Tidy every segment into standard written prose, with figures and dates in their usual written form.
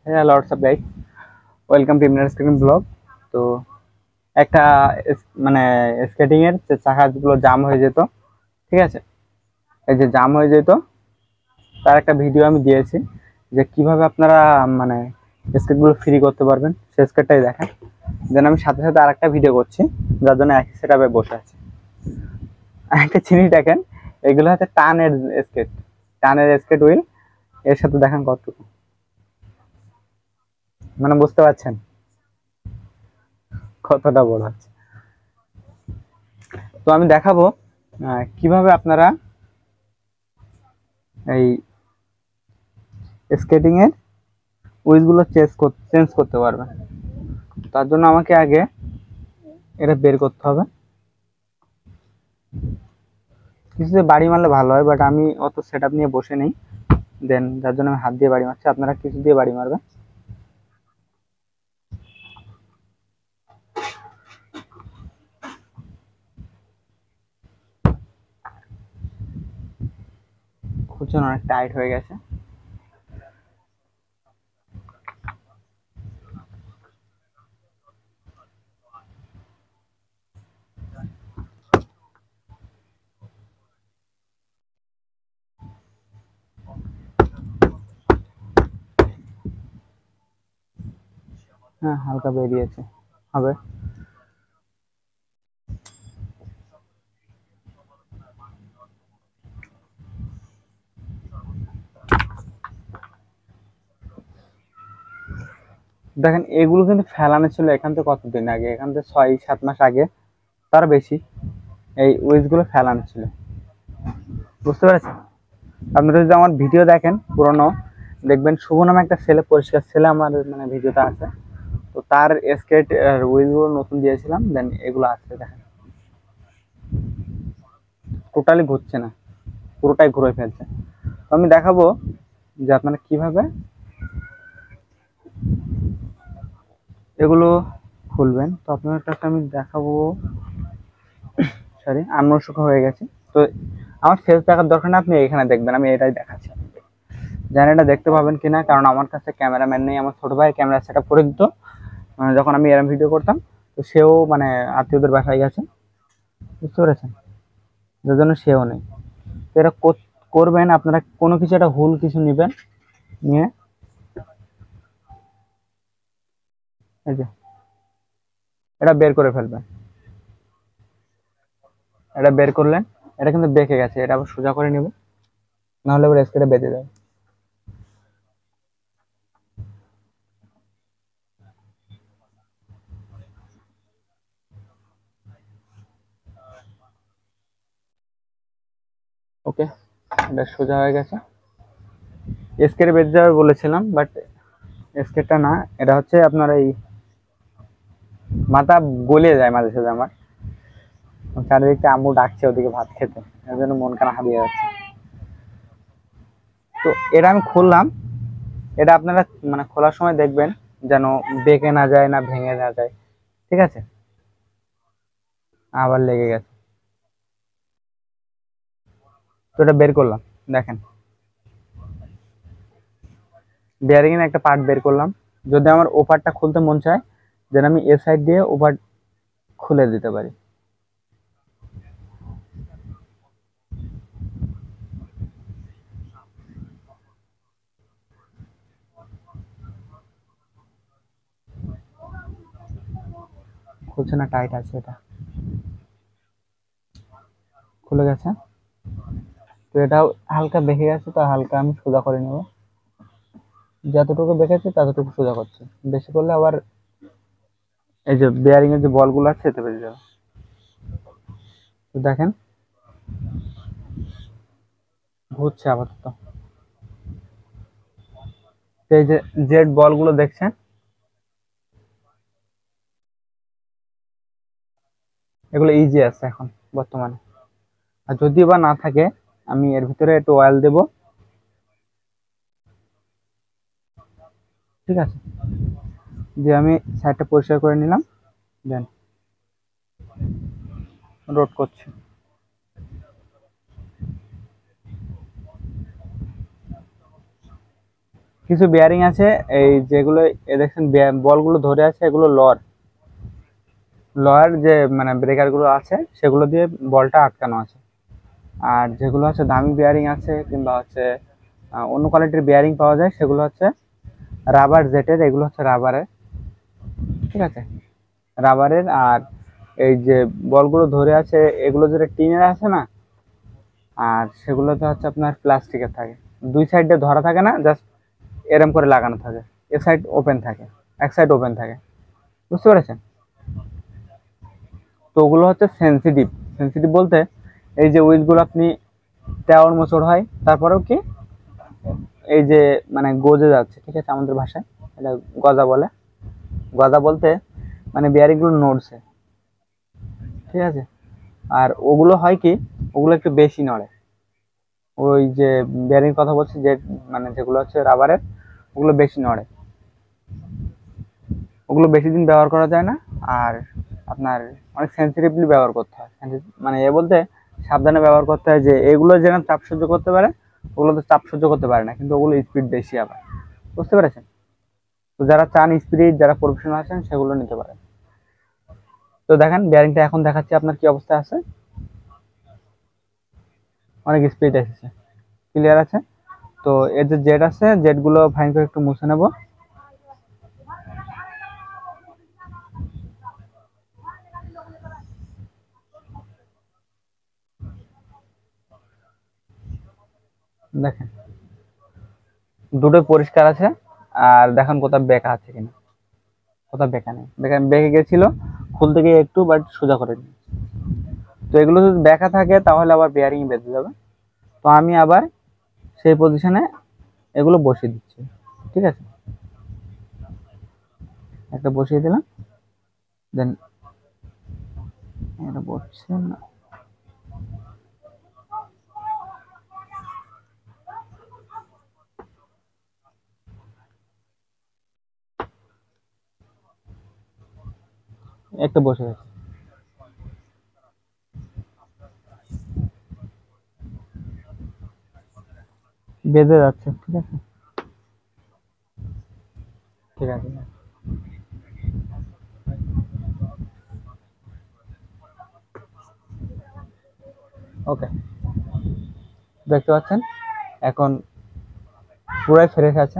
Hello WhatsApp guys, welcome to Imran skating blog. তো একটা মানে স্কেটিং এর যে চাকাগুলো জাম হয়ে যেত, ঠিক আছে, এই যে জাম হয়ে যেত তার একটা ভিডিও আমি দিয়েছি যে কিভাবে আপনারা মানে স্কেটগুলো ফ্রি করতে পারবেন, সেই স্কেটটাই দেখেন। দেন আমি সাথে সাথে আরেকটা ভিডিও করছি যার জন্য একই সেটআপে বসে আছে। একটা জিনিস দেখেন, এগুলো হচ্ছে স্কেট টানের স্কেট হুইল, এর সাথে দেখেন কতটুকু, মানে বুঝতে পারছেন কতটা বড় আছে। তো আমি দেখাবো কিভাবে আপনারা এই স্কেটিং এর উইল গুলো চেঞ্জ করতে পারবেন। তার জন্য আমাকে আগে এটা বের করতে হবে। কিছুতে বাড়ি মারলে ভালো হয়, বাট আমি অত সেট আপ নিয়ে বসে নেই, দেন যার জন্য আমি হাত দিয়ে বাড়ি মারছি। আপনারা কিছু দিয়ে বাড়ি মারবেন। খুঁজছেন অনেক টাইট হয়ে গেছে। হ্যাঁ, হালকা বেরিয়েছে, হবে। দেখেন, এগুলো কিন্তু ফেলানো ছিল এখান থেকে কতদিন আগে, এখান থেকে 6-7 মাস আগে, তার বেশি। এই উইজ গুলো ফেলানো ছিল, বুঝতে পেরেছেন? আপনারা যদি আমার ভিডিও দেখেন পুরনো, দেখবেন শুভ নামে একটা ছেলে, পরিষ্কার ছেলে, আমার মানে ভিডিওটা আছে। তো তার স্কেট উইল গুলো নতুন দিয়েছিলাম, দেন এগুলো আছে দেখেন, টোটালি ঘুরছে না, পুরোটাই ঘুরে ফেলছে। তো আমি দেখাবো যে আপনারা কিভাবে এগুলো খুলবেন। তো আপনার কাছে আমি দেখাবো, সরি আনমনস্ক হয়ে গেছে। তো আমার ফেস দেখার দরকার না, আপনি এখানে দেখবেন, আমি এটাই দেখাচ্ছি। জানি এটা দেখতে পাবেন কিনা, কারণ আমার কাছে ক্যামেরাম্যান নেই। আমার ছোট ভাই ক্যামেরা সেট আপ করে দিত যখন আমি এরম ভিডিও করতাম। তো সেও মানে আত্মীয়দের বাসায় গেছে, বুঝতে পেরেছেন, যার জন্য সেও নেই। তো এটা করবেন আপনারা, কোনো কিছু একটা হুল কিছু নেবেন, নিয়ে এই যে এটা বের করে ফেলবেন। এটা বের করলেন, এটা কিন্তু বেঁকে গেছে, এটা আবার সোজা করে নেব, নাহলে আবার স্কেটে বেঁধে যাবে। ওকে, এটা সোজা হয়ে গেছে। স্কেটে বেঁধে যাবে বলেছিলাম, বাট স্কেটটা না, এটা হচ্ছে আপনার এই মাথা গলিয়ে যায় মাঝে সাঝে আমার। চারিদিকে আম্মু ডাকছে ওদিকে ভাত খেতে, এর জন্য মন কানা হারিয়ে যাচ্ছে। তো এটা আমি খুললাম, এটা আপনারা মানে খোলার সময় দেখবেন যেন বেঁকে না যায়, না ভেঙে না যায়, ঠিক আছে? আবার লেগে গেছে। তো এটা বের করলাম, দেখেন বেয়ারিং এর একটা পার্ট বের করলাম। যদি আমার ওপারটা খুলতে মন চায়, যেন আমি এ সাইড দিয়ে ওপার খুলে দিতে পারি। খুলছে না, টাইট আছে, এটা খুলে গেছে। তো এটাও হালকা বেঁকে গেছে, তো হালকা আমি সোজা করে নেব। যতটুকু বেঁকেছে ততটুকু সোজা করছে, বেশি করলে আবার এই যে বেয়ারিং এর যে বলগুলো আছে এতে বেরিয়ে যাবে। তো দেখেন ঘুরছে আপাতত। তো এই যে জেড বলগুলো দেখছেন, এগুলো ইজি আছে এখন বর্তমানে। আর যদি বা না থাকে, আমি এর ভিতরে একটু অয়েল দেব, ঠিক আছে? দিয়ে আমি সাইডটা পরিষ্কার করে নিলাম, দেন রোড করছি। কিছু বিয়ারিং আছে এই যেগুলো দেখছেন বলগুলো ধরে আছে, এগুলো লয়ার যে মানে ব্রেকার গুলো আছে সেগুলো দিয়ে বলটা আটকানো আছে। আর যেগুলো হচ্ছে দামি বিয়ারিং আছে কিংবা হচ্ছে অন্য কোয়ালিটির বিয়ারিং পাওয়া যায় সেগুলো হচ্ছে রাবার জেটের, এগুলো হচ্ছে রাবারের, ঠিক আছে, রাবারের। আর এই যে বলগুলো ধরে আছে এগুলো যেটা টিনের আছে না, আর সেগুলোতে হচ্ছে আপনার প্লাস্টিকের থাকে, দুই সাইডে ধরা থাকে না, জাস্ট এরম করে লাগানো থাকে, এ সাইড ওপেন থাকে, এক সাইড ওপেন থাকে, বুঝতে পেরেছেন? তো ওগুলো হচ্ছে সেন্সিটিভ। সেন্সিটিভ বলতে এই যে উইলগুলো আপনি তেড় মোচড় হয়, তারপরেও কি এই যে মানে গজে যাচ্ছে, ঠিক আছে, আমাদের ভাষায় এটা গজা বলে। গজা বলতে মানে বিয়ারিংগুলো নড়ছে, ঠিক আছে। আর ওগুলো হয় কি, ওগুলো একটু বেশি নড়ে। ওই যে বিয়ারিং কথা বলছি যে মানে যেগুলো হচ্ছে রাবারের, ওগুলো বেশি নড়ে, ওগুলো বেশি দিন ব্যবহার করা যায় না। আর আপনার অনেক সেন্সিটিভলি ব্যবহার করতে হয়, মানে এ বলতে সাবধানে ব্যবহার করতে হয়, যে এগুলো যেন চাপ সহ্য করতে পারে, ওগুলো তো চাপ সহ্য করতে পারে না, কিন্তু ওগুলো স্পিড বেশি আবার, বুঝতে পেরেছেন? তো যারা চান স্পিড, যারা প্রফেশনাল আছেন সেগুলো নিতে পারেন। তো দেখেন বিয়ারিংটা এখন দেখাচ্ছি আপনার কি অবস্থা আছে, অনেক স্পিড এসেছে, ক্লিয়ার আছে। তো এর যে জেট আছে, জেটগুলো ফাইন করে একটু মুছে নেব। দেখেন দুটোই পরিষ্কার আছে। আর দেখেন কোথাও বেঁকা আছে কিনা, কোথাও বেঁকা নেই, বেঁকে গেছিল, খুলতে গিয়ে একটু বাট সোজা করে নি। তো এগুলো যদি বেঁকা থাকে তাহলে আবার বেয়ারিং বেঁধে যাবে। তো আমি আবার সেই পজিশনে এগুলো বসিয়ে দিচ্ছি, ঠিক আছে, একটা বসিয়ে দিলাম, দেন এটা বসছে না, একটা বসে গেছে, বেঁধে যাচ্ছে, ঠিক আছে, ঠিক আছে, ওকে। দেখতে পাচ্ছেন এখন পুরাই ফ্রেশ আছে।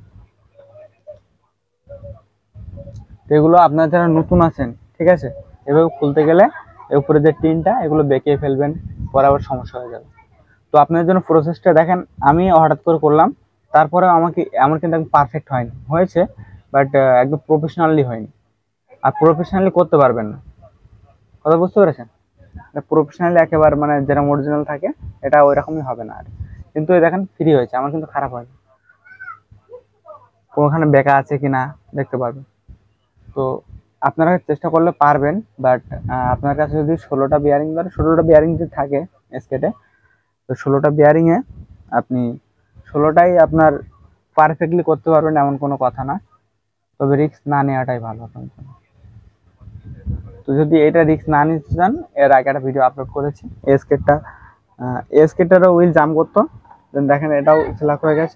তো এগুলো আপনারা যারা নতুন আছেন, ঠিক আছে, এভাবে খুলতে গেলে এর উপরে যে টিনটা এগুলো বেঁকিয়ে ফেলবেন, পরে আবার সমস্যা হয়ে যাবে। তো আপনার জন্য প্রসেসটা দেখেন, আমি হঠাৎ করে করলাম, তারপরে আমার কিন্তু একদম পারফেক্ট হয়নি, হয়েছে বাট একদম প্রফেশনালি হয়নি। আর প্রফেশনালি করতে পারবেন না, কথা বুঝতে পেরেছেন? প্রফেশনালি একেবারে মানে যেরকম অরিজিনাল থাকে এটা ওই রকমই হবে না আর। কিন্তু এই দেখেন ফ্রি হয়েছে, আমার কিন্তু খারাপ হয়নি, কোনোখানে বেঁকা আছে কিনা দেখতে পারবেন। তো আপনারা চেষ্টা করলে পারবেন, বাট আপনার কাছে যদি 16টা বিয়ারিং ধরে, 16টা বিয়ারিং যদি থাকে স্কেটে, তো 16টা বিয়ারিংয়ে আপনি 16টাই আপনার পারফেক্টলি করতে পারবেন এমন কোনো কথা না, তবে রিস্ক না নেওয়াটাই ভালো আপনার জন্য। তো যদি এটা রিস্ক না নিতে চান, এর আগে একটা ভিডিও আপলোড করেছি, এই স্কেটটারও হুইল জাম করতো, দেন দেখেন এটাও সেলাক হয়ে গেছে।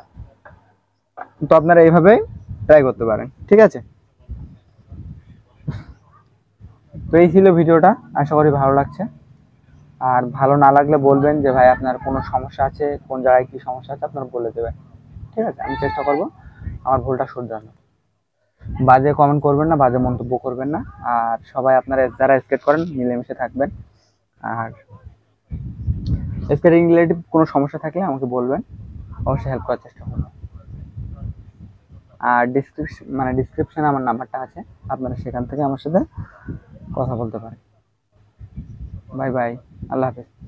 তো আপনারা এইভাবেই ট্রাই করতে পারেন, ঠিক আছে। তো এই ছিল ভিডিওটা, আশা করি ভালো লাগছে। আর ভালো না লাগলে বলবেন যে ভাই আপনার কোনো সমস্যা আছে, কোন জায়গায় কি সমস্যা আছে আপনারা বলে দেবেন, ঠিক আছে, আমি চেষ্টা করব আমার ভুলটা শুধরানোর। বাজে কমেন্ট করবেন না, বাজে মন্তব্য করবেন না। আর সবাই আপনারা যারা স্কেট করেন মিলেমিশে থাকবেন। আর স্কেটিং রিলেটিভ কোনো সমস্যা থাকলে আমাকে বলবেন, অবশ্যই হেল্প করার চেষ্টা করবো। আর ডিসক্রিপশনে আমার নাম্বারটা আছে, আপনারা সেখান থেকে আমার সাথে কথা বলতে পারেন। বাই বাই, আল্লাহ হাফেজ।